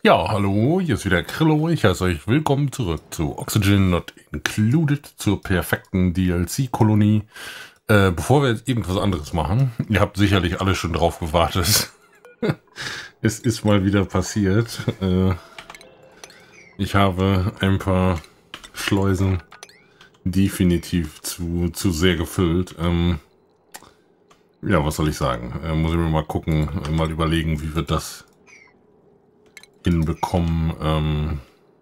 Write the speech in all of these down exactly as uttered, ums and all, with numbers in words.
Ja, hallo, hier ist wieder Krillo. Ich heiße euch willkommen zurück zu Oxygen Not Included, zur perfekten D L C-Kolonie. Äh, bevor wir jetzt irgendwas anderes machen, ihr habt sicherlich alle schon drauf gewartet. Es ist mal wieder passiert. Äh, ich habe ein paar Schleusen definitiv zu, zu sehr gefüllt. Ähm, ja, was soll ich sagen? Äh, muss ich mir mal gucken, mal überlegen, wie wir das hinbekommen. Ähm,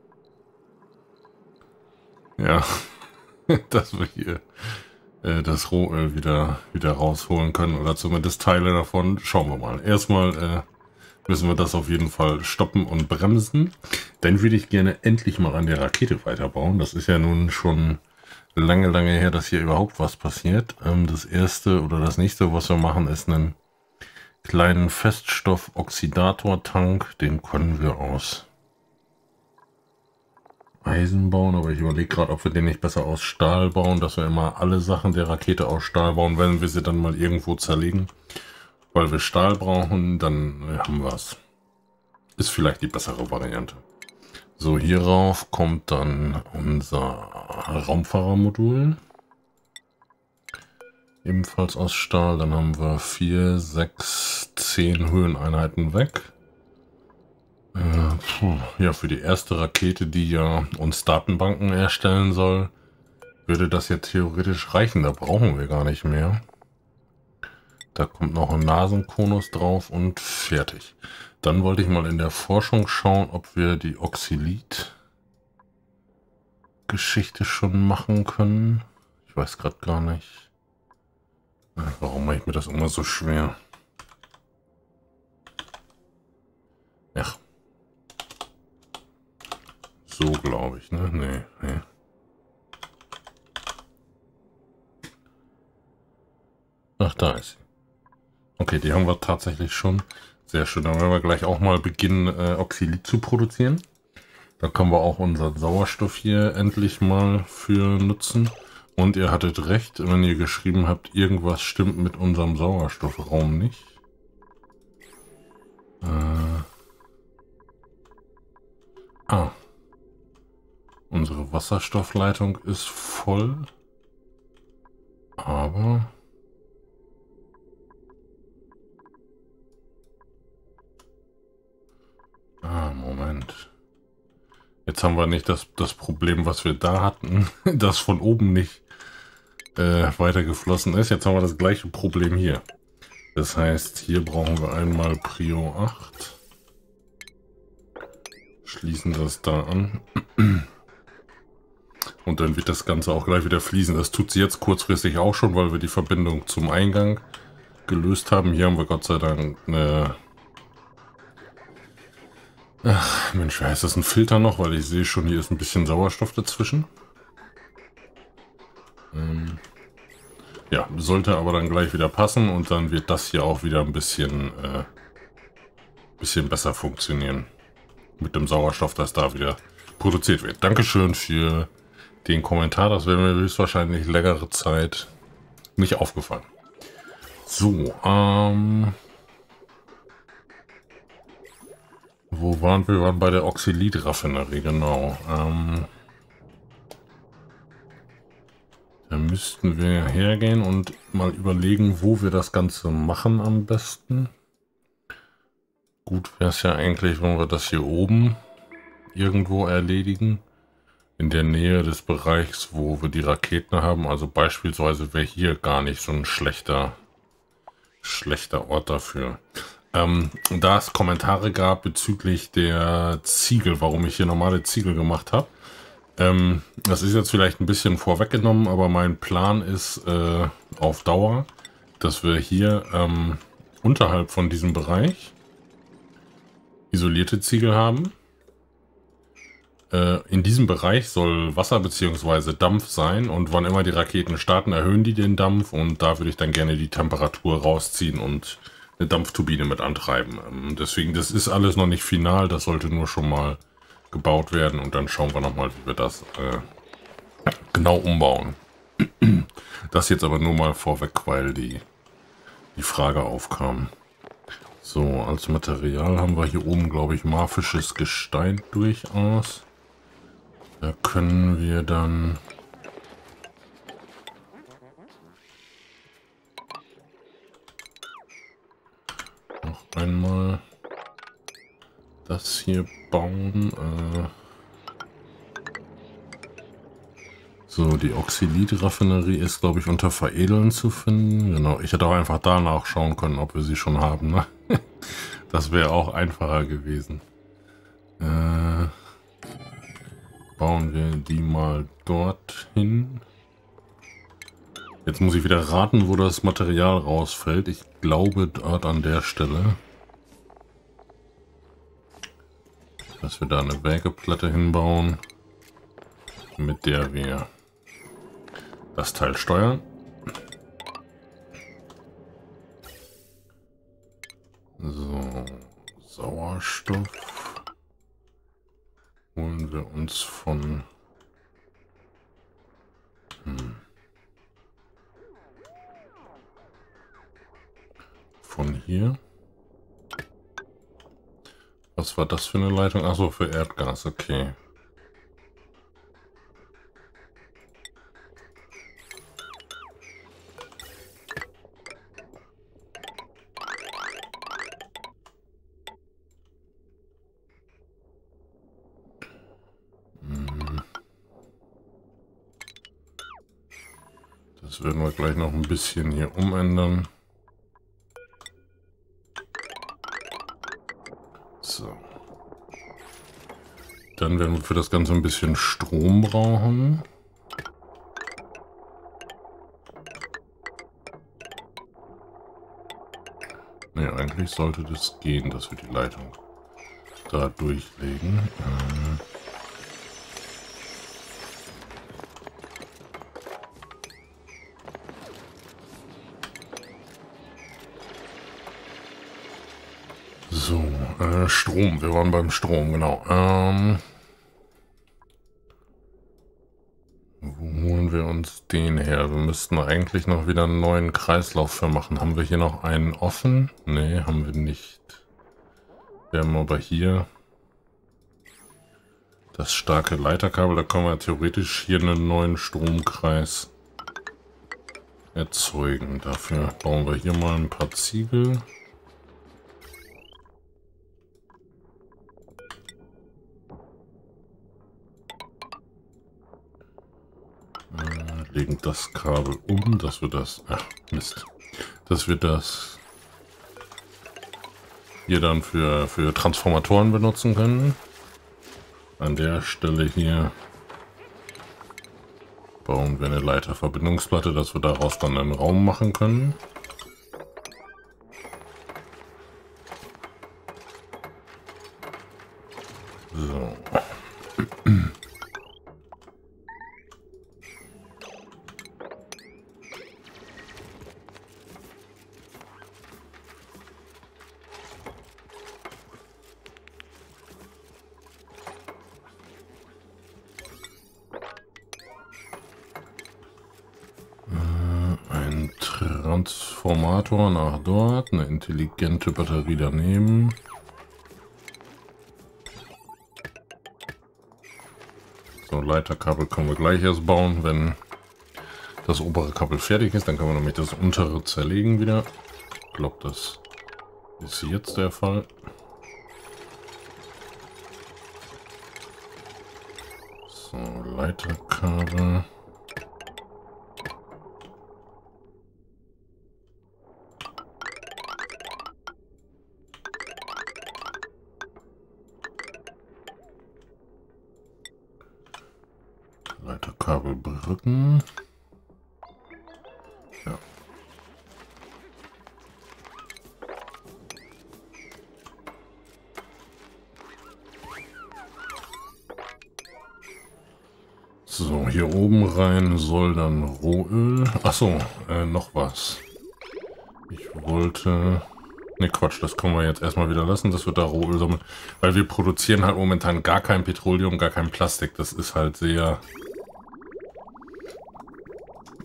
ja, dass wir hier äh, das Rohöl wieder, wieder rausholen können oder zumindest Teile davon. Schauen wir mal. Erstmal äh, müssen wir das auf jeden Fall stoppen und bremsen. Dann würde ich gerne endlich mal an der Rakete weiterbauen. Das ist ja nun schon lange, lange her, dass hier überhaupt was passiert. Ähm, das erste oder das nächste, was wir machen, ist einen kleinen Feststoff-Oxidator-Tank. Den können wir aus Eisen bauen, aber ich überlege gerade, ob wir den nicht besser aus Stahl bauen, dass wir immer alle Sachen der Rakete aus Stahl bauen, wenn wir sie dann mal irgendwo zerlegen. Weil wir Stahl brauchen, dann haben wir es. Ist vielleicht die bessere Variante. So, hierauf kommt dann unser Raumfahrermodul. Ebenfalls aus Stahl. Dann haben wir vier, sechs, zehn Höheneinheiten weg. Äh, puh, ja, für die erste Rakete, die ja uns Datenbanken erstellen soll, würde das ja theoretisch reichen. Da brauchen wir gar nicht mehr. Da kommt noch ein Nasenkonus drauf und fertig. Dann wollte ich mal in der Forschung schauen, ob wir die Oxylit-Geschichte schon machen können. Ich weiß gerade gar nicht. Warum mache ich mir das immer so schwer? Ja. So glaube ich, ne? Nee, nee. Ach, da ist sie. Okay, die haben wir tatsächlich schon. Sehr schön. Dann werden wir gleich auch mal beginnen, äh, Oxylit zu produzieren. Da können wir auch unseren Sauerstoff hier endlich mal für nutzen. Und ihr hattet recht, wenn ihr geschrieben habt, irgendwas stimmt mit unserem Sauerstoffraum nicht. Äh. Ah. Unsere Wasserstoffleitung ist voll. Aber... Ah, Moment. Jetzt haben wir nicht das, das Problem, was wir da hatten, das von oben nicht äh, weitergeflossen ist. Jetzt haben wir das gleiche Problem hier. Das heißt, hier brauchen wir einmal Prio acht. Schließen das da an. Und dann wird das Ganze auch gleich wieder fließen. Das tut sie jetzt kurzfristig auch schon, weil wir die Verbindung zum Eingang gelöst haben. Hier haben wir Gott sei Dank eine... Ach, Mensch, wie heißt das? Ein Filter noch? Weil ich sehe schon, hier ist ein bisschen Sauerstoff dazwischen. Ähm ja, sollte aber dann gleich wieder passen und dann wird das hier auch wieder ein bisschen, äh, bisschen besser funktionieren. Mit dem Sauerstoff, das da wieder produziert wird. Dankeschön für den Kommentar. Das wäre mir höchstwahrscheinlich längere Zeit nicht aufgefallen. So, ähm... wo waren wir? Wir waren bei der Oxylit-Raffinerie, genau. Ähm, da müssten wir hergehen und mal überlegen, wo wir das Ganze machen am besten. Gut wäre es ja eigentlich, wenn wir das hier oben irgendwo erledigen. In der Nähe des Bereichs, wo wir die Raketen haben. Also beispielsweise wäre hier gar nicht so ein schlechter, schlechter Ort dafür. Ähm, da es Kommentare gab bezüglich der Ziegel, warum ich hier normale Ziegel gemacht habe. Ähm, das ist jetzt vielleicht ein bisschen vorweggenommen, aber mein Plan ist äh, auf Dauer, dass wir hier ähm, unterhalb von diesem Bereich isolierte Ziegel haben. Äh, in diesem Bereich soll Wasser bzw. Dampf sein und wann immer die Raketen starten, erhöhen die den Dampf und da würde ich dann gerne die Temperatur rausziehen und eine Dampfturbine mit antreiben. Ähm, deswegen, das ist alles noch nicht final, das sollte nur schon mal gebaut werden und dann schauen wir nochmal, wie wir das äh, genau umbauen. Das jetzt aber nur mal vorweg, weil die, die Frage aufkam. So, als Material haben wir hier oben, glaube ich, marfisches Gestein durchaus. Da können wir dann noch einmal das hier bauen. Äh so, die Oxylit-Raffinerie ist, glaube ich, unter Veredeln zu finden. Genau, ich hätte auch einfach danach schauen können, ob wir sie schon haben. Ne? Das wäre auch einfacher gewesen. Äh, bauen wir die mal dorthin. Jetzt muss ich wieder raten, wo das Material rausfällt. Ich glaube dort an der Stelle. Dass wir da eine Wägeplatte hinbauen, mit der wir das Teil steuern. So, Sauerstoff holen wir uns von hm, von hier. Was war das für eine Leitung? Achso, für Erdgas, okay. Das werden wir gleich noch ein bisschen hier umändern. So. Dann werden wir für das Ganze ein bisschen Strom brauchen. Ne, eigentlich sollte das gehen, dass wir die Leitung da durchlegen. Ähm So, äh, Strom. Wir waren beim Strom, genau. Ähm, wo holen wir uns den her? Wir müssten eigentlich noch wieder einen neuen Kreislauf für machen. Haben wir hier noch einen offen? Ne, haben wir nicht. Wir haben aber hier das starke Leiterkabel. Da können wir theoretisch hier einen neuen Stromkreis erzeugen. Dafür bauen wir hier mal ein paar Ziegel. Legen das Kabel um, dass wir das, ach Mist, dass wir das hier dann für, für Transformatoren benutzen können. An der Stelle hier bauen wir eine Leiterverbindungsplatte, dass wir daraus dann einen Raum machen können. So. Transformator nach dort, eine intelligente Batterie daneben. So, Leiterkabel können wir gleich erst bauen, wenn das obere Kabel fertig ist. Dann können wir nämlich das untere zerlegen wieder. Ich glaube, das ist jetzt der Fall. So, Leiterkabel. Leiterkabelbrücken. Ja. So, hier oben rein soll dann Rohöl. Achso, äh, noch was. Ich wollte... Ne, Quatsch, das können wir jetzt erstmal wieder lassen, dass wir da Rohöl sammeln. Weil wir produzieren halt momentan gar kein Petroleum, gar kein Plastik. Das ist halt sehr...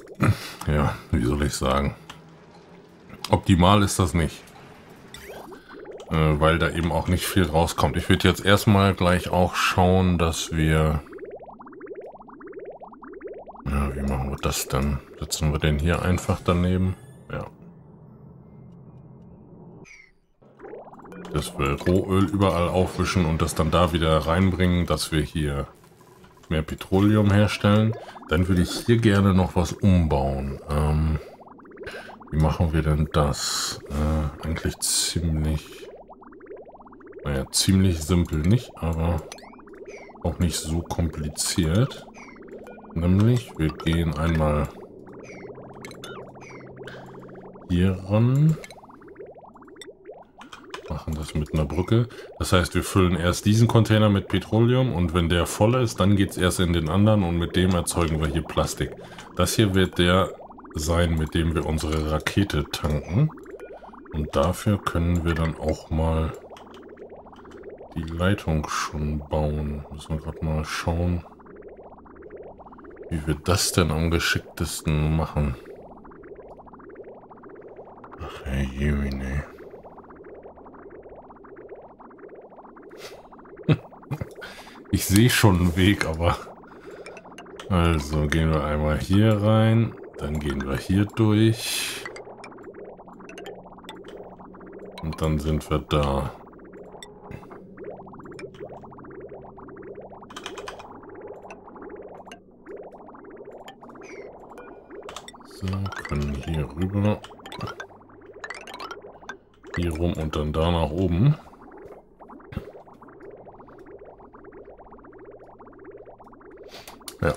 Ja, wie soll ich sagen? Optimal ist das nicht. äh, weil da eben auch nicht viel rauskommt. Ich würde jetzt erstmal gleich auch schauen, dass wir... Ja, wie machen wir das denn? Setzen wir den hier einfach daneben? Ja. Dass wir Rohöl überall aufwischen und das dann da wieder reinbringen, dass wir hier mehr Petroleum herstellen. Dann würde ich hier gerne noch was umbauen. Ähm, wie machen wir denn das? Äh, eigentlich ziemlich... Naja, ziemlich simpel nicht, aber auch nicht so kompliziert. Nämlich, wir gehen einmal hier ran. Machen das mit einer Brücke. Das heißt, wir füllen erst diesen Container mit Petroleum und wenn der voll ist, dann geht es erst in den anderen und mit dem erzeugen wir hier Plastik. Das hier wird der sein, mit dem wir unsere Rakete tanken. Und dafür können wir dann auch mal die Leitung schon bauen. Müssen wir gerade mal schauen, wie wir das denn am geschicktesten machen. Ach, Herr Jemine. Ich sehe schon einen Weg, aber... Also gehen wir einmal hier rein, dann gehen wir hier durch. Und dann sind wir da. So, können hier rüber. Hier rum und dann da nach oben. Ja.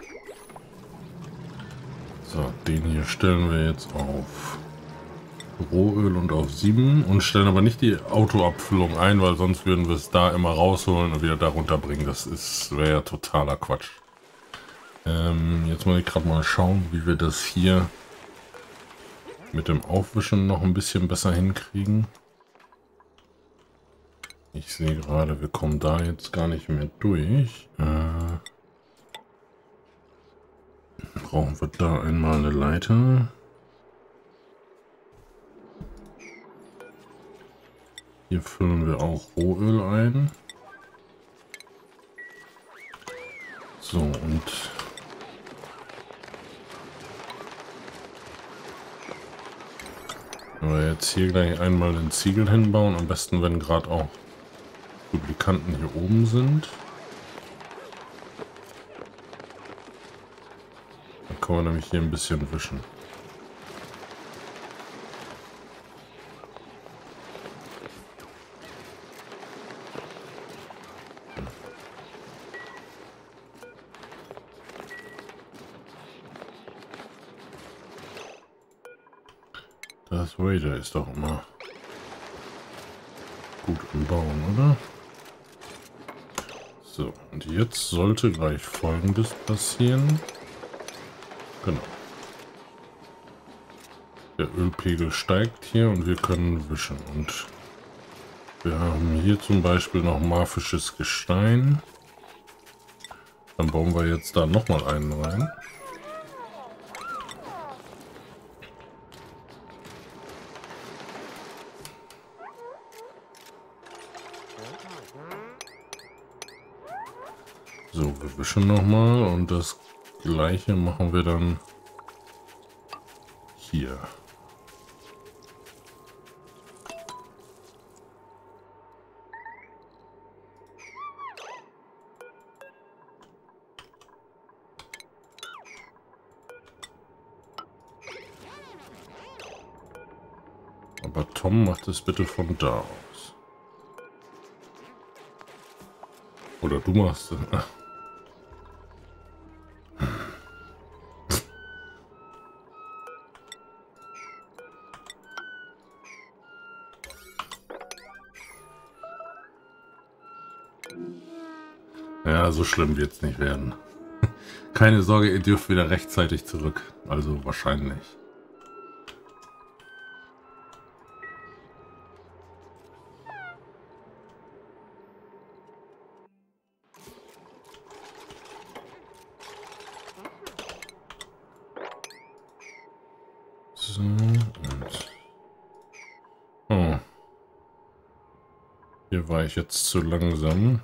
So, den hier stellen wir jetzt auf Rohöl und auf sieben und stellen aber nicht die Autoabfüllung ein, weil sonst würden wir es da immer rausholen und wieder da runterbringen. Das ist wäre ja totaler Quatsch. Ähm, jetzt muss ich gerade mal schauen, wie wir das hier mit dem Aufwischen noch ein bisschen besser hinkriegen. Ich sehe gerade, wir kommen da jetzt gar nicht mehr durch. Äh, brauchen wir da einmal eine Leiter. Hier füllen wir auch Rohöl ein. So, und wenn wir jetzt hier gleich einmal den Ziegel hinbauen, am besten, wenn gerade auch Duplikanten hier oben sind. Dann können wir nämlich hier ein bisschen wischen. Das Raider ist doch immer gut im Bauen, oder? So, und jetzt sollte gleich Folgendes passieren. Genau. Der Ölpegel steigt hier und wir können wischen. Und wir haben hier zum Beispiel noch marfisches Gestein. Dann bauen wir jetzt da nochmal einen rein. So, wir wischen nochmal und das gleiche machen wir dann hier. Aber Tom macht es bitte von da aus. Oder du machst es. Ja, so schlimm wird es nicht werden. Keine Sorge, ihr dürft wieder rechtzeitig zurück. Also wahrscheinlich. So, und... Oh. Hier war ich jetzt zu langsam.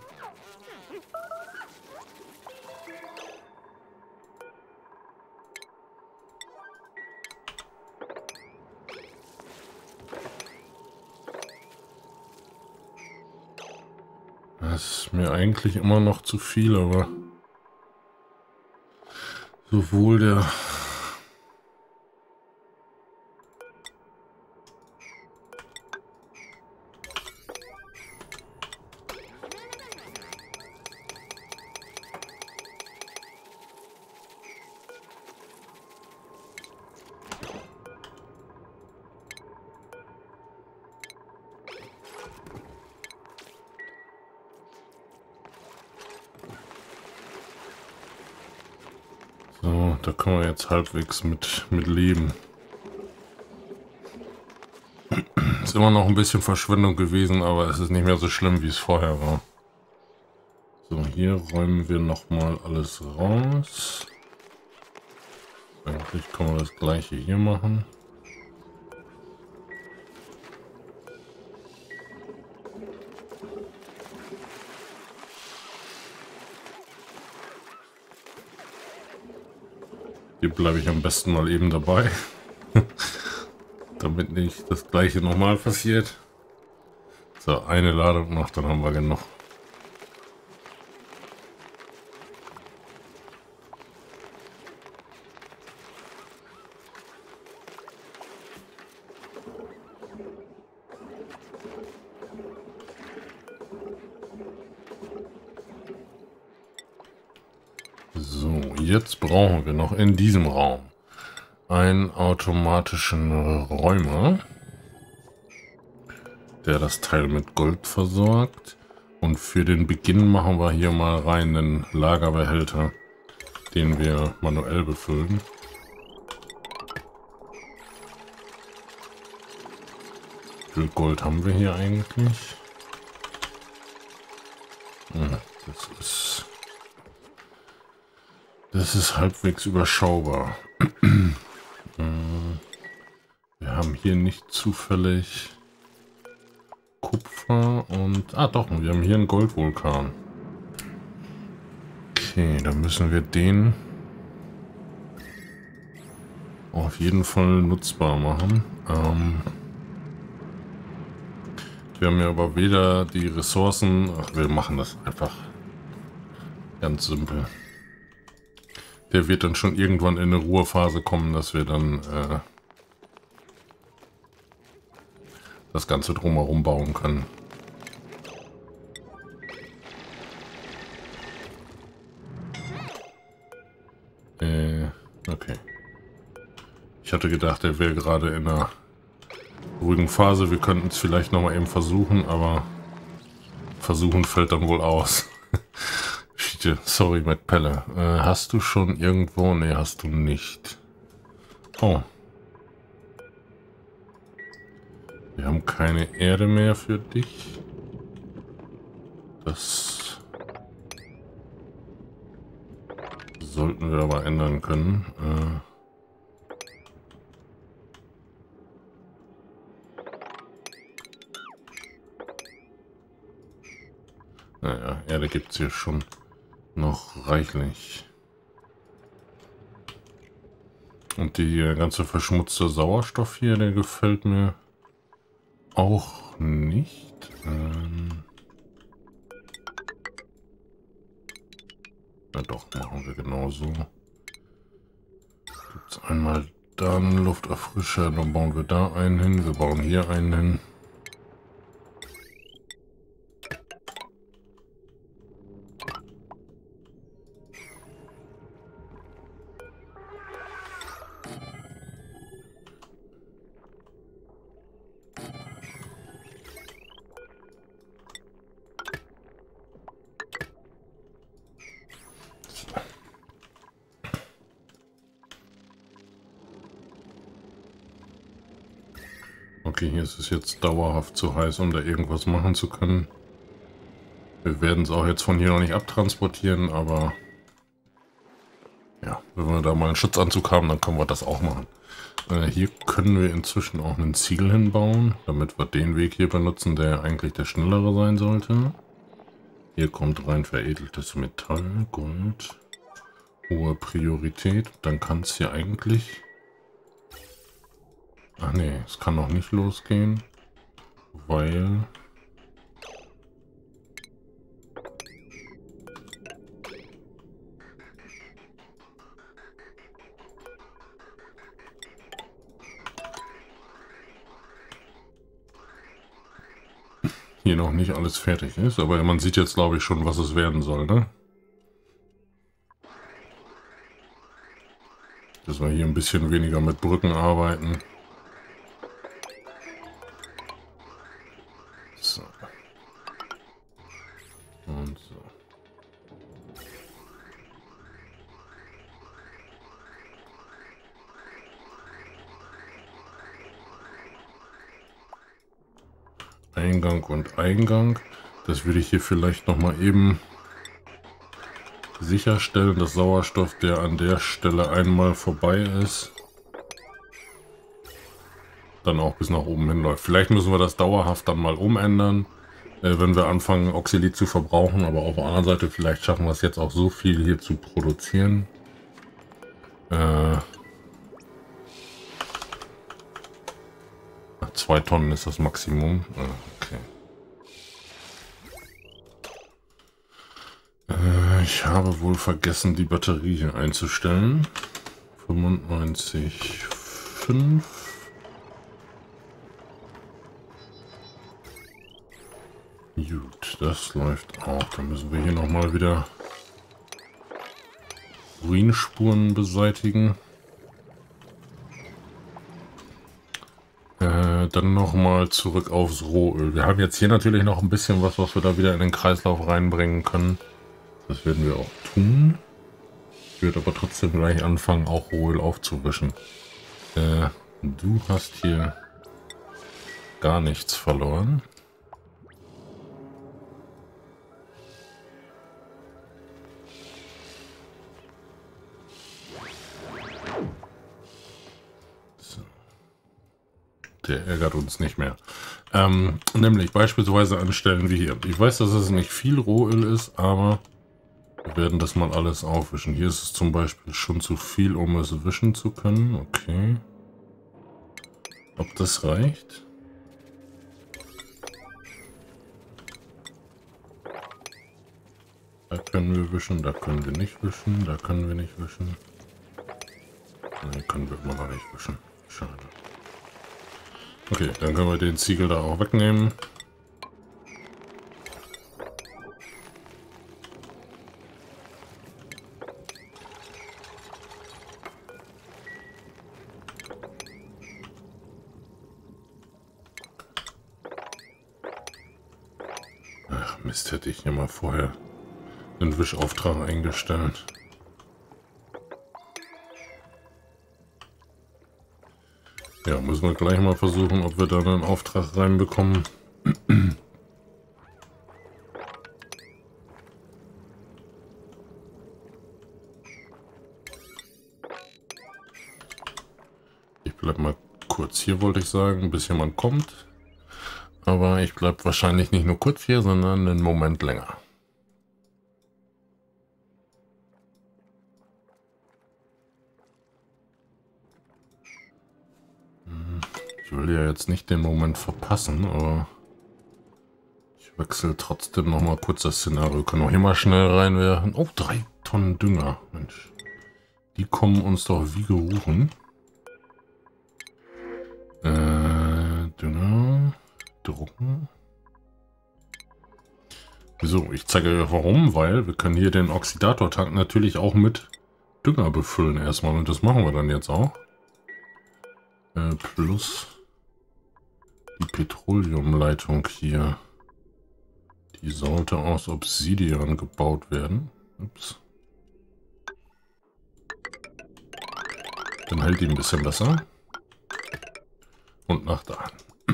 Das ist mir eigentlich immer noch zu viel, aber sowohl der so, da können wir jetzt halbwegs mit, mit leben. Ist immer noch ein bisschen Verschwendung gewesen, aber es ist nicht mehr so schlimm, wie es vorher war. So, hier räumen wir nochmal alles raus. Eigentlich können wir das gleiche hier machen. Hier bleibe ich am besten mal eben dabei, damit nicht das gleiche nochmal passiert. So, eine Ladung noch, dann haben wir genug. So, jetzt brauchen wir noch in diesem Raum einen automatischen Räumer, der das Teil mit Gold versorgt. Und für den Beginn machen wir hier mal rein einen Lagerbehälter, den wir manuell befüllen. Wie viel Gold haben wir hier eigentlich? Hm, das ist... Das ist halbwegs überschaubar. Wir haben hier nicht zufällig Kupfer und... Ah doch, wir haben hier einen Goldvulkan. Okay, dann müssen wir den auf jeden Fall nutzbar machen. Ähm wir haben ja aber weder die Ressourcen... Ach, wir machen das einfach ganz simpel. Der wird dann schon irgendwann in eine Ruhephase kommen, dass wir dann äh, das Ganze drumherum bauen können. Äh, okay. Ich hatte gedacht, er wäre gerade in einer ruhigen Phase. Wir könnten es vielleicht noch mal eben versuchen, aber versuchen fällt dann wohl aus. Sorry, Matt Pelle. Äh, hast du schon irgendwo? Ne, hast du nicht. Oh. Wir haben keine Erde mehr für dich. Das sollten wir aber ändern können. Äh naja, Erde gibt es hier schon noch reichlich. Und die ganze verschmutzte Sauerstoff hier, der gefällt mir auch nicht. Ähm ja doch, machen wir genauso. Gibt's einmal da einen Lufterfrischer, dann bauen wir da einen hin, wir bauen hier einen hin. Okay, hier ist es jetzt dauerhaft zu heiß, um da irgendwas machen zu können. Wir werden es auch jetzt von hier noch nicht abtransportieren, aber ja, wenn wir da mal einen Schutzanzug haben, dann können wir das auch machen. Äh, hier können wir inzwischen auch einen Ziegel hinbauen, damit wir den Weg hier benutzen, der eigentlich der schnellere sein sollte. Hier kommt rein veredeltes Metall, Gold, hohe Priorität. Dann kann es hier eigentlich... Ach nee, es kann noch nicht losgehen, weil... hier noch nicht alles fertig ist, aber man sieht jetzt, glaube ich, schon, was es werden soll, ne? Dass wir hier ein bisschen weniger mit Brücken arbeiten. So. Und so. Eingang und Eingang. Das würde ich hier vielleicht noch mal eben sicherstellen, dass Sauerstoff, der an der Stelle einmal vorbei ist, dann auch bis nach oben hinläuft. Vielleicht müssen wir das dauerhaft dann mal umändern, äh, wenn wir anfangen, Oxylit zu verbrauchen. Aber auf der anderen Seite, vielleicht schaffen wir es jetzt auch so viel hier zu produzieren. Äh, zwei Tonnen ist das Maximum. Ah, okay. Äh, ich habe wohl vergessen, die Batterie hier einzustellen. fünfundneunzig Komma fünf. Gut, das läuft auch. Dann müssen wir hier nochmal wieder Ruinspuren beseitigen. Äh, dann nochmal zurück aufs Rohöl. Wir haben jetzt hier natürlich noch ein bisschen was, was wir da wieder in den Kreislauf reinbringen können. Das werden wir auch tun. Ich werde aber trotzdem gleich anfangen, auch Rohöl aufzuwischen. Äh, du hast hier gar nichts verloren. Der ärgert uns nicht mehr. Ähm, nämlich beispielsweise an Stellen wie hier. Ich weiß, dass es nicht viel Rohöl ist, aber wir werden das mal alles aufwischen. Hier ist es zum Beispiel schon zu viel, um es wischen zu können. Okay. Ob das reicht? Da können wir wischen, da können wir nicht wischen, da können wir nicht wischen. Ne, können wir immer noch nicht wischen. Schade. Okay, dann können wir den Ziegel da auch wegnehmen. Ach Mist, hätte ich hier mal vorher den Wischauftrag eingestellt. Ja, müssen wir gleich mal versuchen, ob wir da einen Auftrag reinbekommen. Ich bleib mal kurz hier, wollte ich sagen, bis jemand kommt. Aber ich bleib wahrscheinlich nicht nur kurz hier, sondern einen Moment länger. Ich will ja jetzt nicht den Moment verpassen, aber ich wechsle trotzdem noch mal kurz das Szenario. Wir können auch hier mal schnell reinwerfen. Oh, drei Tonnen Dünger. Mensch, die kommen uns doch wie gerufen. Äh, Dünger, drucken. Wieso? Ich zeige euch warum, weil wir können hier den Oxidatortank natürlich auch mit Dünger befüllen erstmal und das machen wir dann jetzt auch. Äh, plus die Petroleumleitung hier. Die sollte aus Obsidian gebaut werden. Ups. Dann hält die ein bisschen besser. Und nach da.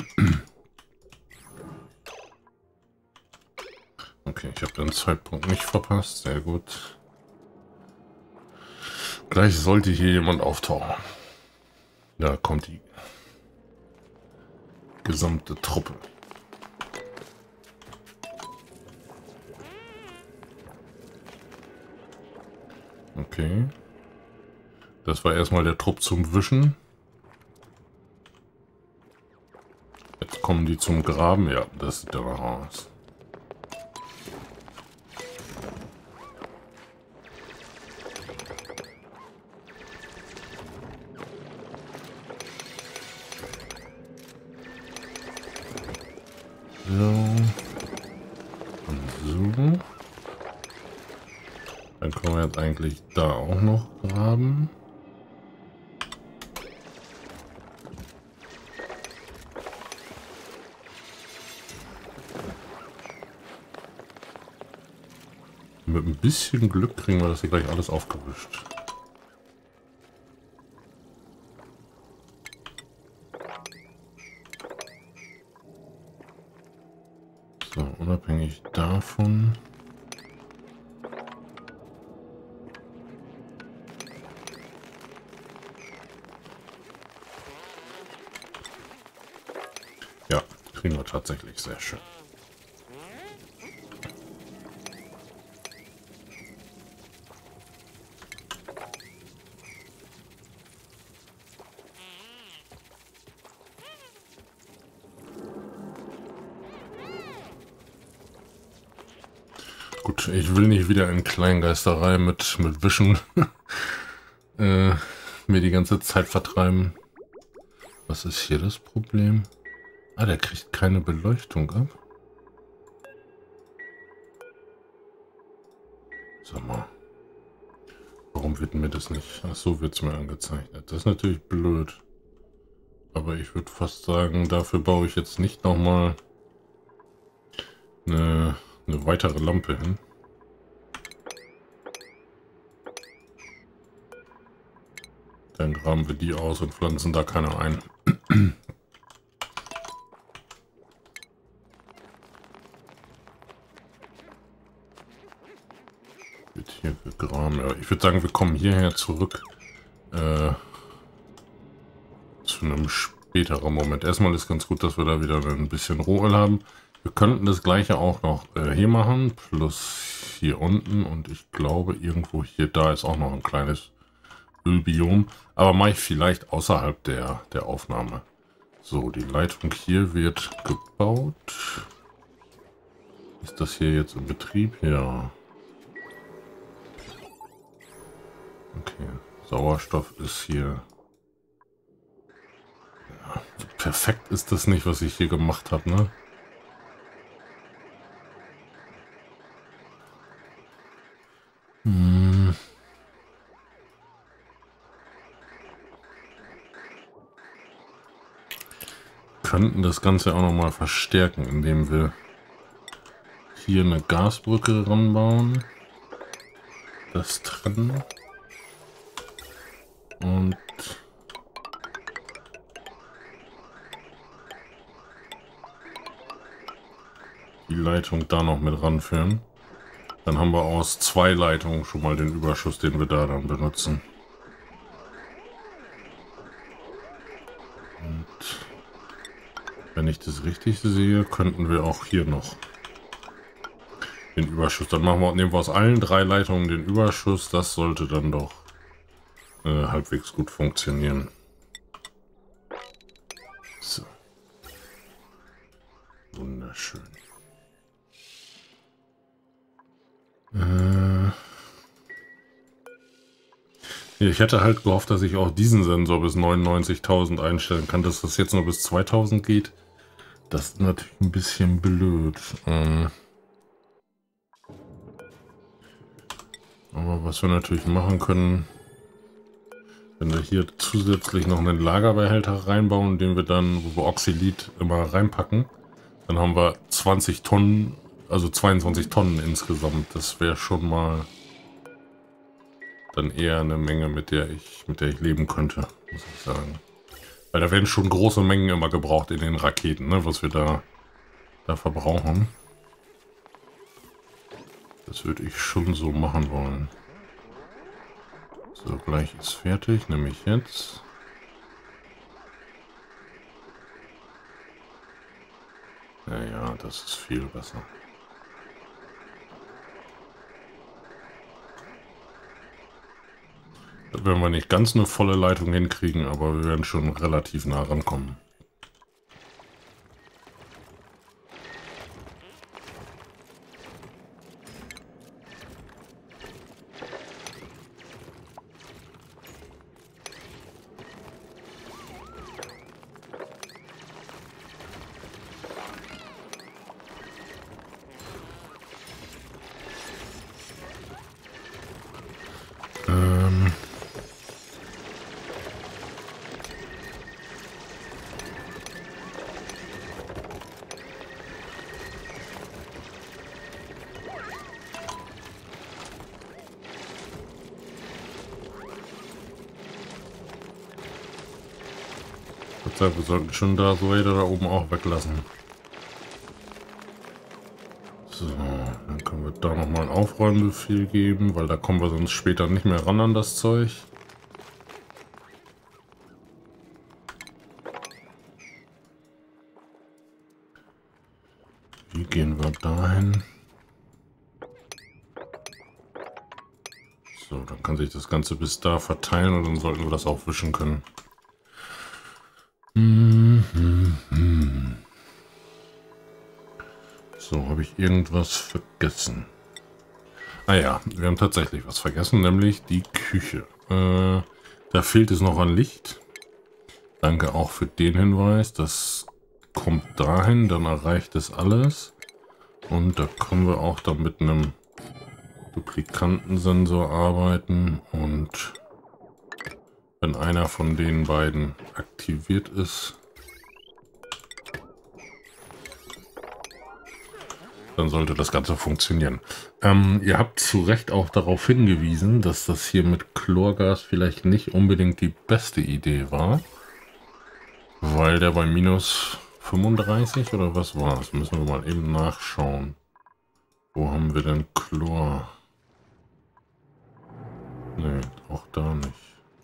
Okay, ich habe den Zeitpunkt nicht verpasst. Sehr gut. Gleich sollte hier jemand auftauchen. Da kommt die gesamte Truppe. Okay. Das war erstmal der Trupp zum Wischen. Jetzt kommen die zum Graben. Ja, das sieht danach aus. So. Und so. Dann können wir jetzt eigentlich da auch noch graben. Mit ein bisschen Glück kriegen wir das hier gleich alles aufgewischt. So, unabhängig davon. Ja, kriegen wir tatsächlich sehr schön. Gut, ich will nicht wieder in Kleingeisterei mit, mit Wischen äh, mir die ganze Zeit vertreiben. Was ist hier das Problem? Ah, der kriegt keine Beleuchtung ab. Sag mal. Warum wird mir das nicht? Ach so, wird es mir angezeigt. Das ist natürlich blöd. Aber ich würde fast sagen, dafür baue ich jetzt nicht nochmal eine, eine weitere Lampe hin. Dann graben wir die aus und pflanzen da keine ein. Wird hier gegraben. Ja, ich würde sagen, wir kommen hierher zurück. Äh, zu einem späteren Moment. Erstmal ist ganz gut, dass wir da wieder ein bisschen Rohöl haben. Wir könnten das gleiche auch noch äh, hier machen, plus hier unten. Und ich glaube, irgendwo hier, da ist auch noch ein kleines Ölbiom. Aber mache ich vielleicht außerhalb der, der Aufnahme. So, die Leitung hier wird gebaut. Ist das hier jetzt in Betrieb? Ja. Okay, Sauerstoff ist hier. Ja, perfekt ist das nicht, was ich hier gemacht habe, ne? Hm. Könnten das Ganze auch noch mal verstärken, indem wir hier eine Gasbrücke ranbauen. Das trennen. Und die Leitung da noch mit ranführen. Dann haben wir aus zwei Leitungen schon mal den Überschuss, den wir da dann benutzen. Und wenn ich das richtig sehe, könnten wir auch hier noch den Überschuss. Dann machen wir, nehmen wir aus allen drei Leitungen den Überschuss. Das sollte dann doch äh, halbwegs gut funktionieren. So. Wunderschön. Äh ich hätte halt gehofft, dass ich auch diesen Sensor bis neunundneunzigtausend einstellen kann, dass das jetzt nur bis zweitausend geht. Das ist natürlich ein bisschen blöd. Ähm Aber was wir natürlich machen können, wenn wir hier zusätzlich noch einen Lagerbehälter reinbauen, den wir dann, wo wir Oxylit immer reinpacken, dann haben wir zwanzig Tonnen, also zweiundzwanzig Tonnen insgesamt. Das wäre schon mal dann eher eine Menge, mit der ich, mit der ich leben könnte, muss ich sagen. Weil da werden schon große Mengen immer gebraucht in den Raketen, ne, was wir da, da verbrauchen. Das würde ich schon so machen wollen. So, gleich ist fertig, nämlich jetzt. Naja, das ist viel besser. Da werden wir nicht ganz eine volle Leitung hinkriegen, aber wir werden schon relativ nah rankommen. Ähm... Wir sollten schon da so Räder da oben auch weglassen. So, dann können wir da nochmal einen Aufräumbefehl geben, weil da kommen wir sonst später nicht mehr ran an das Zeug. Wie gehen wir dahin? So, dann kann sich das Ganze bis da verteilen und dann sollten wir das auch wischen können. So, habe ich irgendwas vergessen? Ah ja, wir haben tatsächlich was vergessen, nämlich die Küche. Äh, da fehlt es noch an Licht. Danke auch für den Hinweis. Das kommt dahin, dann erreicht es alles. Und da können wir auch dann mit einem Duplikantensensor arbeiten. Und wenn einer von den beiden aktiviert ist, dann sollte das Ganze funktionieren. Ähm, ihr habt zu Recht auch darauf hingewiesen, dass das hier mit Chlorgas vielleicht nicht unbedingt die beste Idee war. Weil der bei minus fünfunddreißig oder was war es? Müssen wir mal eben nachschauen. Wo haben wir denn Chlor? Nee, auch da nicht.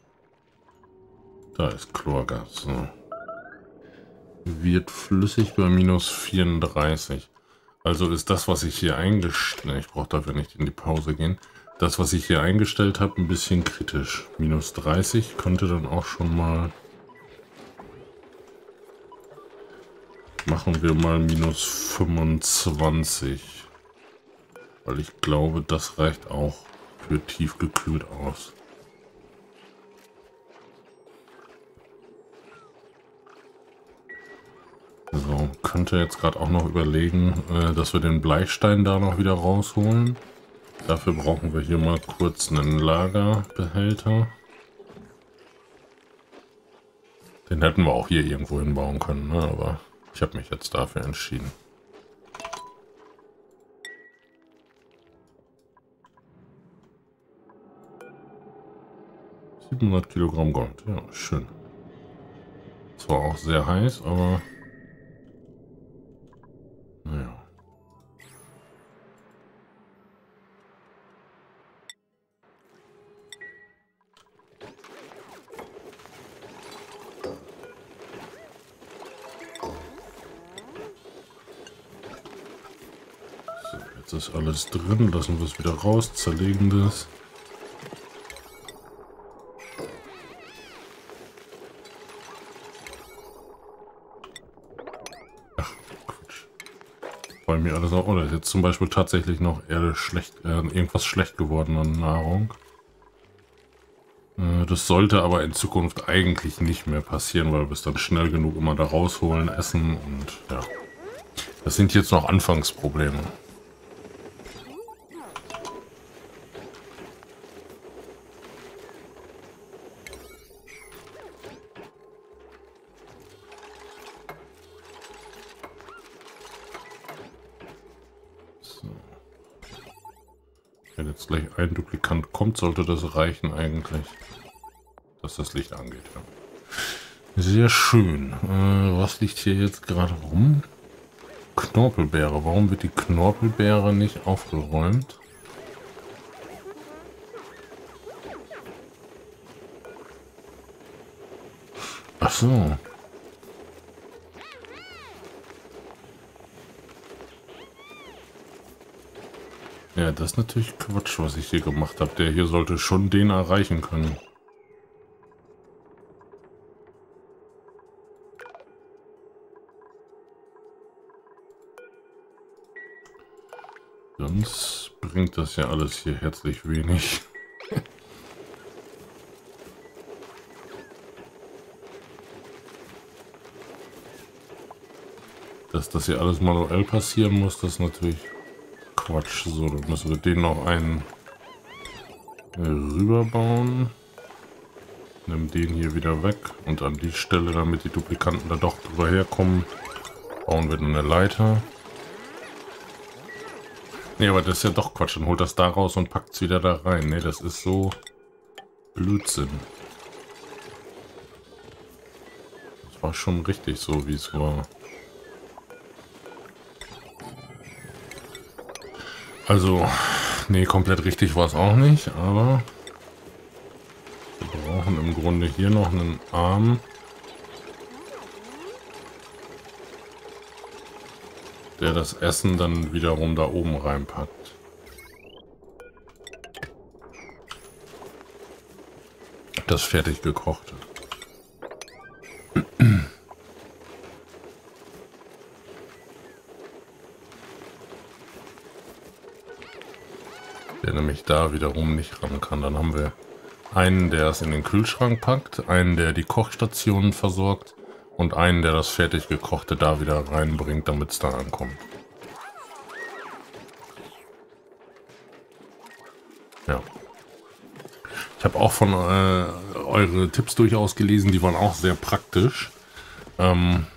Da ist Chlorgas. So. Wird flüssig bei minus vierunddreißig. Also ist das, was ich hier eingestellt... Ne, ich brauche dafür nicht in die Pause gehen. Das, was ich hier eingestellt habe, ein bisschen kritisch. minus dreißig könnte dann auch schon mal... Machen wir mal minus fünfundzwanzig. Weil ich glaube, das reicht auch für tiefgekühlt aus. So, könnte jetzt gerade auch noch überlegen, äh, dass wir den Bleistein da noch wieder rausholen. Dafür brauchen wir hier mal kurz einen Lagerbehälter. Den hätten wir auch hier irgendwo hinbauen können, ne? Aber ich habe mich jetzt dafür entschieden. siebenhundert Kilogramm Gold, ja, schön. Zwar auch sehr heiß, aber naja. So, jetzt ist alles drin, lassen wir es wieder raus, zerlegen das. Bei mir alles auch, oder ist jetzt zum Beispiel tatsächlich noch eher schlecht, äh, irgendwas schlecht geworden an Nahrung. Äh, das sollte aber in Zukunft eigentlich nicht mehr passieren, weil wir es dann schnell genug immer da rausholen, essen und ja. Das sind jetzt noch Anfangsprobleme. Wenn jetzt gleich ein Duplikant kommt, sollte das reichen eigentlich, dass das Licht angeht. Ja. Sehr schön. Äh, was liegt hier jetzt gerade rum? Knorpelbeere. Warum wird die Knorpelbeere nicht aufgeräumt? Ach so. Ja, das ist natürlich Quatsch, was ich hier gemacht habe. Der hier sollte schon den erreichen können. Sonst bringt das ja alles hier herzlich wenig. Dass das hier alles manuell passieren muss, das ist natürlich Quatsch. So, dann müssen wir den noch einen rüberbauen. Nimm den hier wieder weg und an die Stelle, damit die Duplikanten da doch drüber herkommen, bauen wir eine Leiter. Ne, aber das ist ja doch Quatsch. Dann holt das da raus und packt es wieder da rein. Ne, das ist so Blödsinn. Das war schon richtig so, wie es war. Also, nee, komplett richtig war es auch nicht, aber wir brauchen im Grunde hier noch einen Arm, der das Essen dann wiederum da oben reinpackt. Das fertig gekochte. Der nämlich da wiederum nicht ran kann. Dann haben wir einen, der es in den Kühlschrank packt, einen, der die Kochstationen versorgt und einen, der das fertig gekochte da wieder reinbringt, damit es da ankommt. Ja. Ich habe auch von äh, eure Tipps durchaus gelesen, die waren auch sehr praktisch. Ähm,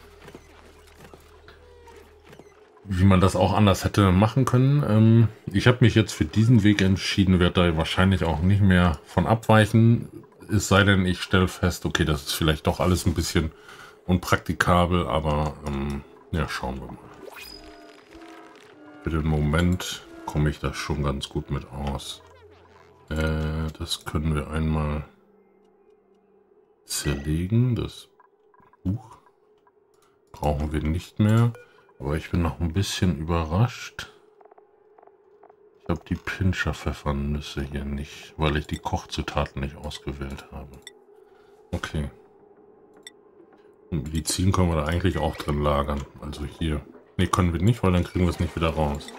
wie man das auch anders hätte machen können. Ähm, ich habe mich jetzt für diesen Weg entschieden, werde da wahrscheinlich auch nicht mehr von abweichen. Es sei denn, ich stelle fest, okay, das ist vielleicht doch alles ein bisschen unpraktikabel, aber ähm, ja, schauen wir mal. Für den Moment komme ich da schon ganz gut mit aus. Äh, das können wir einmal zerlegen. Das Buch brauchen wir nicht mehr. Aber ich bin noch ein bisschen überrascht. Ich habe die Pinscher-Pfeffernüsse hier nicht, weil ich die Kochzutaten nicht ausgewählt habe. Okay. Und Medizin können wir da eigentlich auch drin lagern. Also hier. Ne, können wir nicht, weil dann kriegen wir es nicht wieder raus.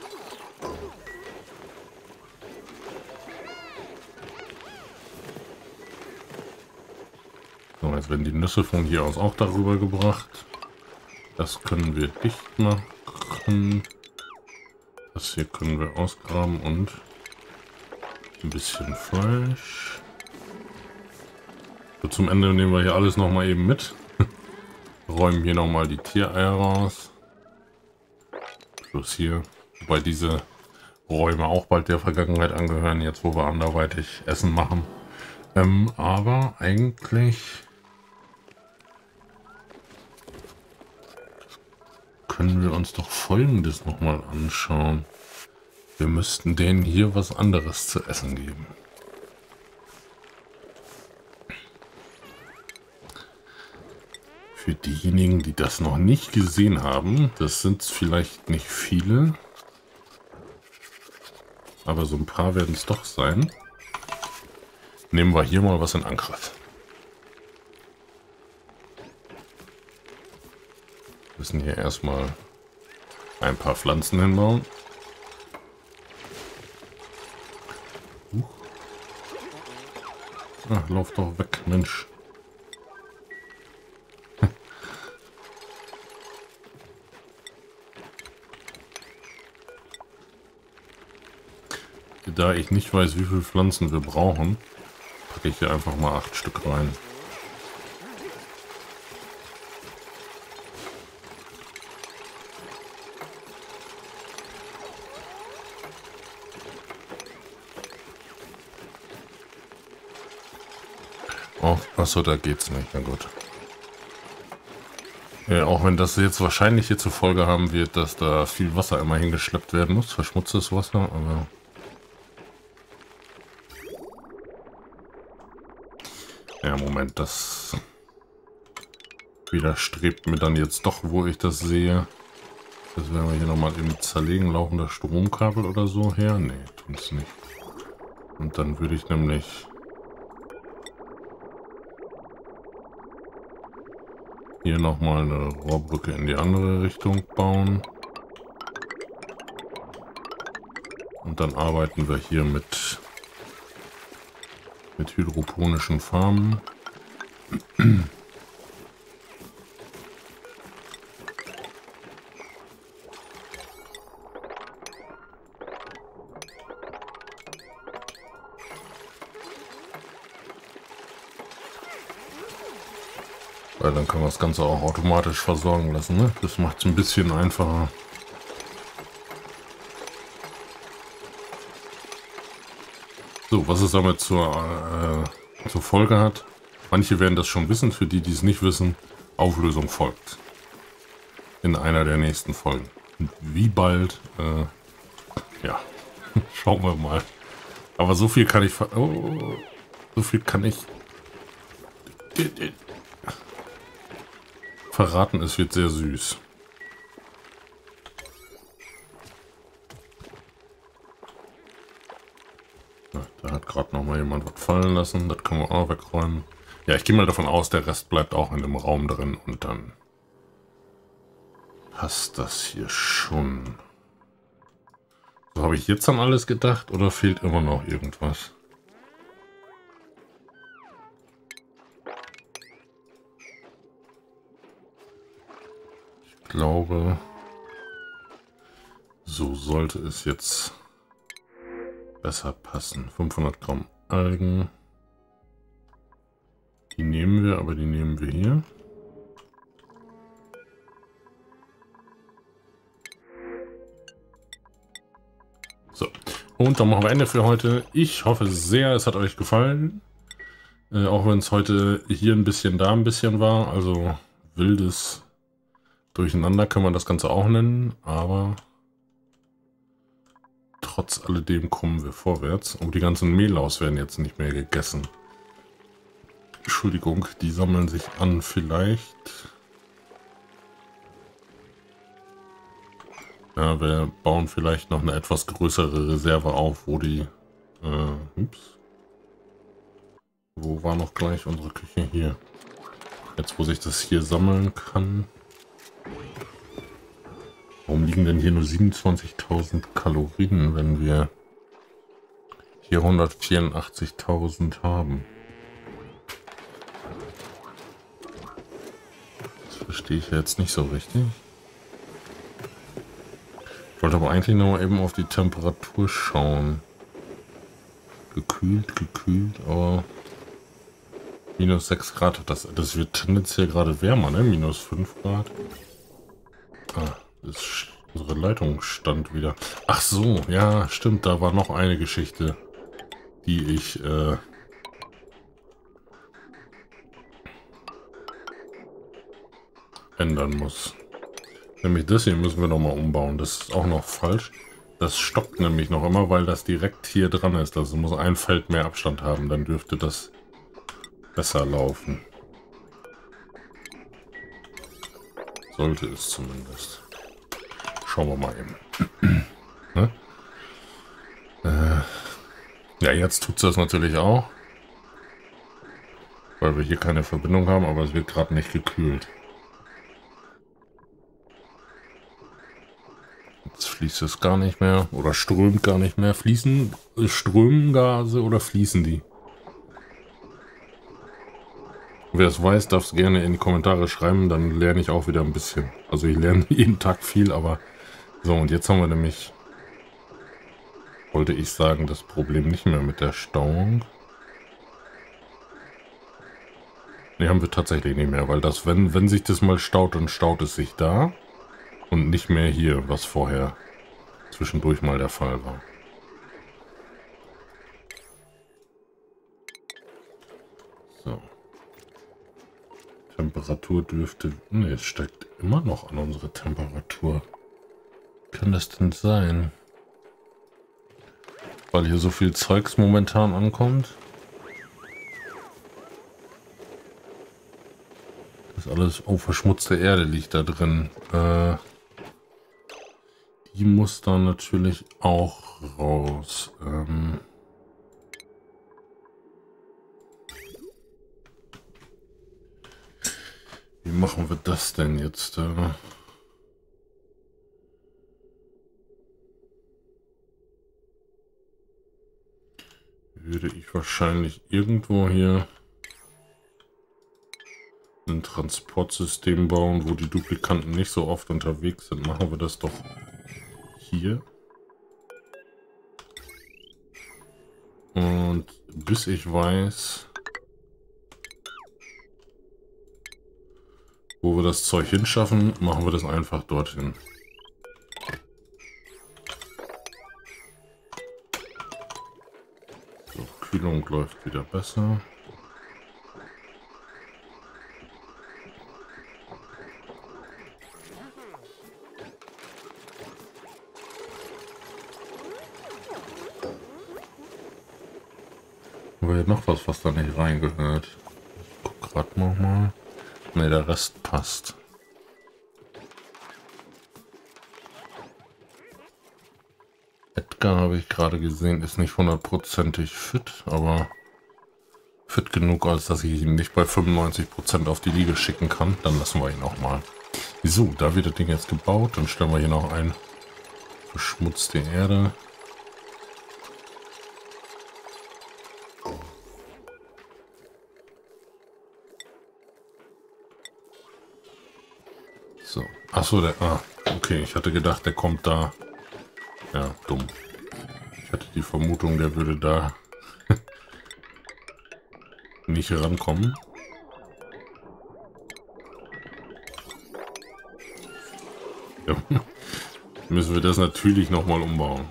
So, jetzt werden die Nüsse von hier aus auch darüber gebracht. Das können wir dicht machen. Das hier können wir ausgraben und ein bisschen Fleisch. So, zum Ende nehmen wir hier alles noch mal eben mit. Räumen hier noch mal die Tiereier raus. Plus hier, wobei diese Räume auch bald der Vergangenheit angehören, jetzt wo wir anderweitig Essen machen. Ähm, aber eigentlich können wir uns doch Folgendes nochmal anschauen. Wir müssten denen hier was anderes zu essen geben. Für diejenigen, die das noch nicht gesehen haben, das sind vielleicht nicht viele, aber so ein paar werden es doch sein. Nehmen wir hier mal was in Angriff. Wir müssen hier erstmal ein paar Pflanzen hinbauen. Uh. Ach, lauf doch weg, Mensch. Da ich nicht weiß, wie viele Pflanzen wir brauchen, packe ich hier einfach mal acht Stück rein. Oh, achso, da geht's nicht. Na gut. Ja, auch wenn das jetzt wahrscheinlich hier zur Folge haben wird, dass da viel Wasser immer hingeschleppt werden muss. Verschmutztes Wasser, aber... Ja, Moment, das widerstrebt mir dann jetzt doch, wo ich das sehe. Das werden wir hier nochmal eben zerlegen. Laufender Stromkabel oder so her? Nee, tun es nicht. Und dann würde ich nämlich hier nochmal eine Rohrbrücke in die andere Richtung bauen. Und dann arbeiten wir hier mit, mit hydroponischen Farmen. Weil dann kann man das Ganze auch automatisch versorgen lassen, ne? Das macht es ein bisschen einfacher. So, was es damit zur, äh, zur Folge hat. Manche werden das schon wissen, für die, die es nicht wissen. Auflösung folgt. In einer der nächsten Folgen. Und wie bald, äh, ja, schauen wir mal. Aber so viel kann ich, oh, so viel kann ich verraten, es wird sehr süß. Ja, da hat gerade noch mal jemand was fallen lassen. Das können wir auch wegräumen. Ja, ich gehe mal davon aus, der Rest bleibt auch in dem Raum drin. Und dann passt das hier schon. So, habe ich jetzt an alles gedacht oder fehlt immer noch irgendwas? Ich glaube, so sollte es jetzt besser passen. fünfhundert Gramm Algen. Die nehmen wir, aber die nehmen wir hier. So, und dann machen wir Ende für heute. Ich hoffe sehr, es hat euch gefallen. Äh, auch wenn es heute hier ein bisschen, da ein bisschen war. Also wildes Durcheinander kann man das Ganze auch nennen. Aber trotz alledem kommen wir vorwärts. Und die ganzen Mehllaus werden jetzt nicht mehr gegessen. Entschuldigung, die sammeln sich an vielleicht. Ja, wir bauen vielleicht noch eine etwas größere Reserve auf, wo die... Äh, ups. Wo war noch gleich unsere Küche? Hier. Jetzt, wo sich das hier sammeln kann. Warum liegen denn hier nur siebenundzwanzigtausend Kalorien, wenn wir hier hundertvierundachtzigtausend haben? Das verstehe ich jetzt nicht so richtig. Ich wollte aber eigentlich noch mal eben auf die Temperatur schauen. Gekühlt, gekühlt, aber minus sechs Grad hat das. Das wird tendenziell gerade wärmer, ne? Minus fünf Grad. Ah, das, unsere Leitung stand wieder. Ach so, ja, stimmt, da war noch eine Geschichte, die ich äh, ändern muss. Nämlich das hier müssen wir noch mal umbauen. Das ist auch noch falsch. Das stockt nämlich noch immer, weil das direkt hier dran ist. Also muss ein Feld mehr Abstand haben. Dann dürfte das besser laufen. Sollte es zumindest. Schauen wir mal eben. ne? äh, ja, jetzt tut es das natürlich auch. Weil wir hier keine Verbindung haben, aber es wird gerade nicht gekühlt. Jetzt fließt es gar nicht mehr oder strömt gar nicht mehr. Fließen, strömen Gase oder fließen die? Wer es weiß, darf es gerne in die Kommentare schreiben, dann lerne ich auch wieder ein bisschen. Also ich lerne jeden Tag viel, aber so, und jetzt haben wir nämlich, wollte ich sagen, das Problem nicht mehr mit der Stauung. Ne, haben wir tatsächlich nicht mehr, weil das, wenn, wenn sich das mal staut, dann staut es sich da. Und nicht mehr hier, was vorher zwischendurch mal der Fall war. So. Temperatur dürfte... Ne, es steigt immer noch an unsere Temperatur. Wie kann das denn sein? Weil hier so viel Zeugs momentan ankommt. Das ist alles... Oh, verschmutzte Erde liegt da drin. Äh... die muss dann natürlich auch raus. Ähm Wie machen wir das denn jetzt? Äh würde ich wahrscheinlich irgendwo hier ein Transportsystem bauen, wo die Duplikanten nicht so oft unterwegs sind. Machen wir das doch hier. Und bis ich weiß, wo wir das Zeug hinschaffen, machen wir das einfach dorthin. So, Kühlung läuft wieder besser. Aber hier noch was, was da nicht reingehört. Ich guck grad noch mal. Ne, der Rest passt. Edgar habe ich gerade gesehen, ist nicht hundertprozentig fit, aber fit genug, als dass ich ihn nicht bei fünfundneunzig Prozent auf die Liege schicken kann. Dann lassen wir ihn auch mal. So, da wird das Ding jetzt gebaut. Dann stellen wir hier noch ein verschmutzte Erde. So. Achso, der. Ah, okay. Ich hatte gedacht, der kommt da. Ja, dumm. Ich hatte die Vermutung, der würde da nicht rankommen. Ja. Müssen wir das natürlich nochmal umbauen.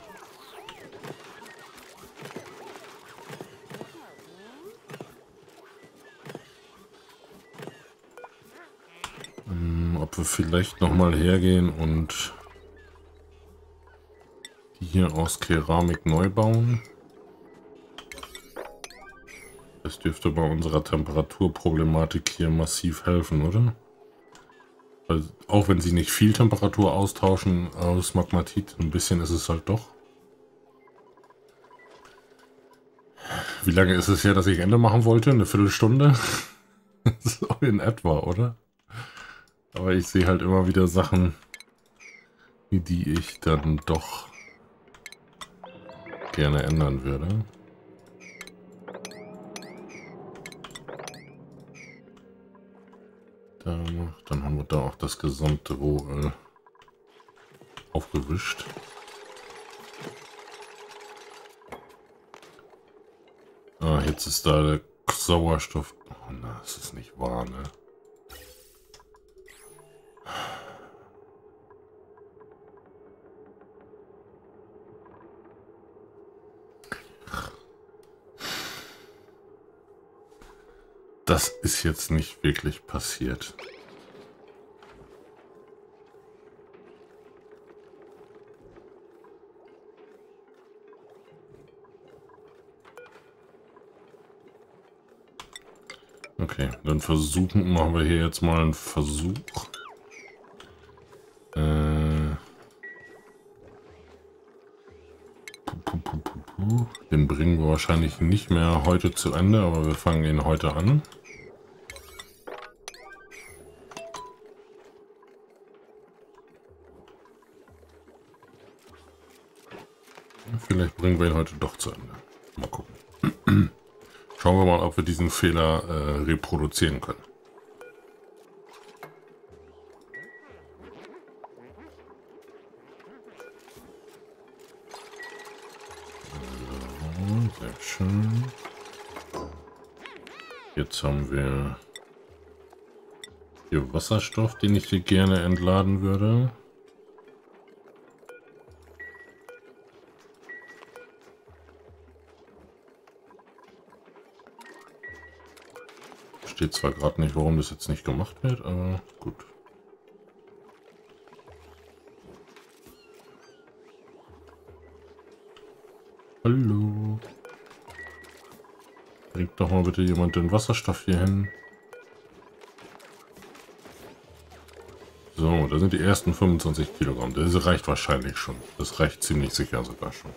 Ob wir vielleicht noch mal hergehen und die hier aus Keramik neu bauen. Das dürfte bei unserer Temperaturproblematik hier massiv helfen, oder? Weil auch wenn sie nicht viel Temperatur austauschen aus Magmatit, ein bisschen ist es halt doch. Wie lange ist es her, dass ich Ende machen wollte? Eine Viertelstunde? So in etwa, oder? Aber ich sehe halt immer wieder Sachen, die ich dann doch gerne ändern würde. Da, dann haben wir da auch das gesamte Rohöl aufgewischt. Ah, jetzt ist da der Sauerstoff. Oh, na, das ist nicht wahr, ne? Das ist jetzt nicht wirklich passiert. Okay, dann versuchen, machen wir hier jetzt mal einen Versuch. Äh, puh, puh, puh, puh. Den bringen wir wahrscheinlich nicht mehr heute zu Ende, aber wir fangen ihn heute an. Vielleicht bringen wir ihn heute doch zu Ende. Mal gucken. Schauen wir mal, ob wir diesen Fehler äh, reproduzieren können. So, sehr schön. Jetzt haben wir hier Wasserstoff, den ich hier gerne entladen würde. Steht zwar gerade nicht, warum das jetzt nicht gemacht wird, aber gut. Hallo. Bringt doch mal bitte jemand den Wasserstoff hier hin. So, da sind die ersten fünfundzwanzig Kilogramm. Das reicht wahrscheinlich schon. Das reicht ziemlich sicher sogar schon.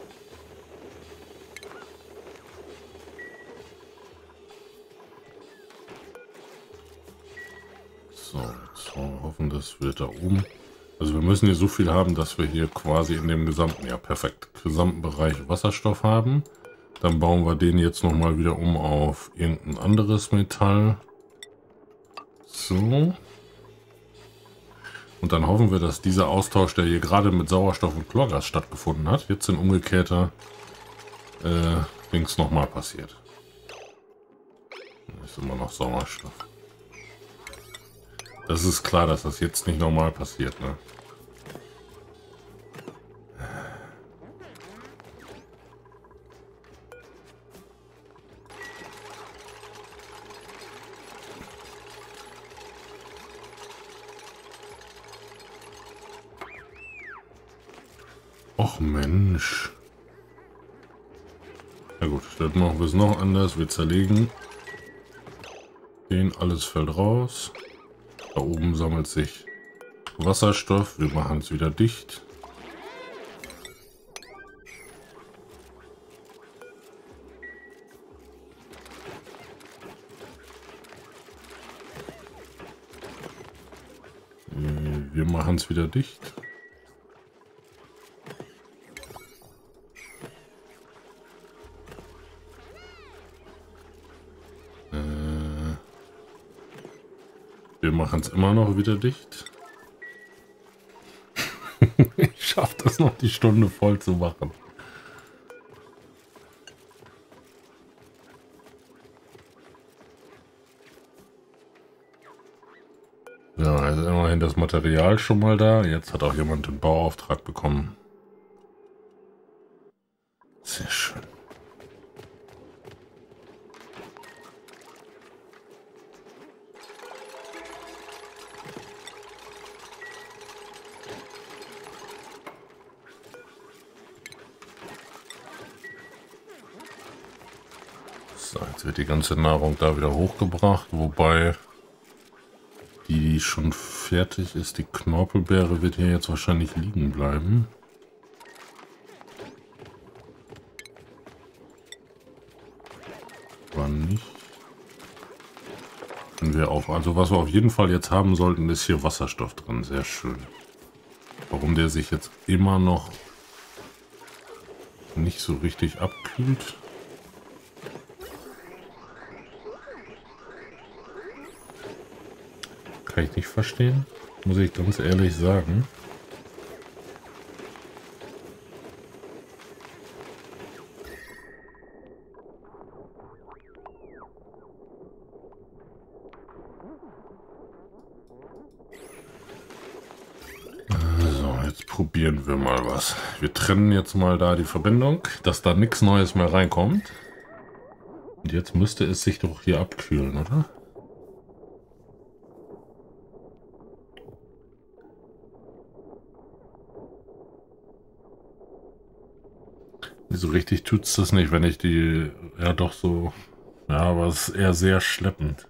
So, jetzt hoffen, dass wir da oben... Also wir müssen hier so viel haben, dass wir hier quasi in dem gesamten, ja perfekt, gesamten Bereich Wasserstoff haben. Dann bauen wir den jetzt nochmal wieder um auf irgendein anderes Metall. So. Und dann hoffen wir, dass dieser Austausch, der hier gerade mit Sauerstoff und Chlorgas stattgefunden hat, jetzt in umgekehrter äh, Dings nochmal passiert. Das ist immer noch Sauerstoff. Das ist klar, dass das jetzt nicht normal passiert, ne? Och Mensch. Na gut, das machen wir es noch anders. Wir zerlegen den, alles fällt raus. Da oben sammelt sich Wasserstoff. Wir machen es wieder dicht. Wir machen es wieder dicht. Wir machen es immer noch wieder dicht. Ich schaffe das noch, die Stunde voll zu machen. Ja, also immerhin das Material schon mal da. Jetzt hat auch jemand den Bauauftrag bekommen. Sehr schön. So, jetzt wird die ganze Nahrung da wieder hochgebracht, wobei die schon fertig ist. Die Knorpelbeere wird hier jetzt wahrscheinlich liegen bleiben. War nicht. Können wir auch. Also was wir auf jeden Fall jetzt haben sollten, ist hier Wasserstoff drin. Sehr schön. Warum der sich jetzt immer noch nicht so richtig abkühlt. Kann ich nicht verstehen, muss ich ganz ehrlich sagen. So, jetzt probieren wir mal was. Wir trennen jetzt mal da die Verbindung, dass da nichts Neues mehr reinkommt. Und jetzt müsste es sich doch hier abkühlen, oder? So richtig tut es das nicht, wenn ich die, ja doch so, ja, aber es ist eher sehr schleppend.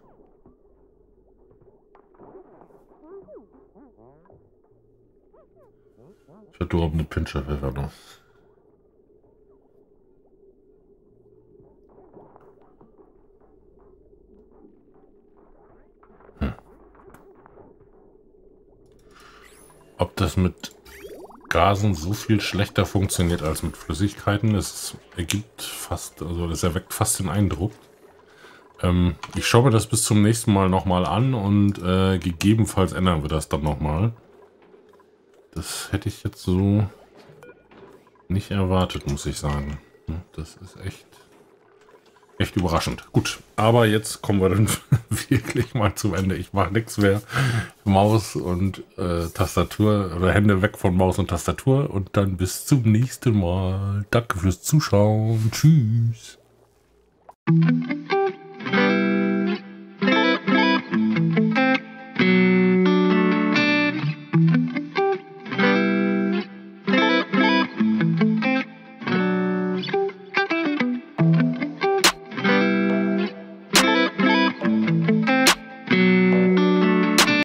Verdorbene Pinscherpfeffernuss. Hm. Ob das mit Gasen so viel schlechter funktioniert als mit Flüssigkeiten. Es ergibt fast, also das erweckt fast den Eindruck. Ähm, ich schaue mir das bis zum nächsten Mal nochmal an und äh, gegebenenfalls ändern wir das dann nochmal. Das hätte ich jetzt so nicht erwartet, muss ich sagen. Das ist echt, echt überraschend. Gut, aber jetzt kommen wir dann wirklich mal zum Ende. Ich mache nichts mehr. Maus und äh, Tastatur oder Hände weg von Maus und Tastatur und dann bis zum nächsten Mal. Danke fürs Zuschauen. Tschüss.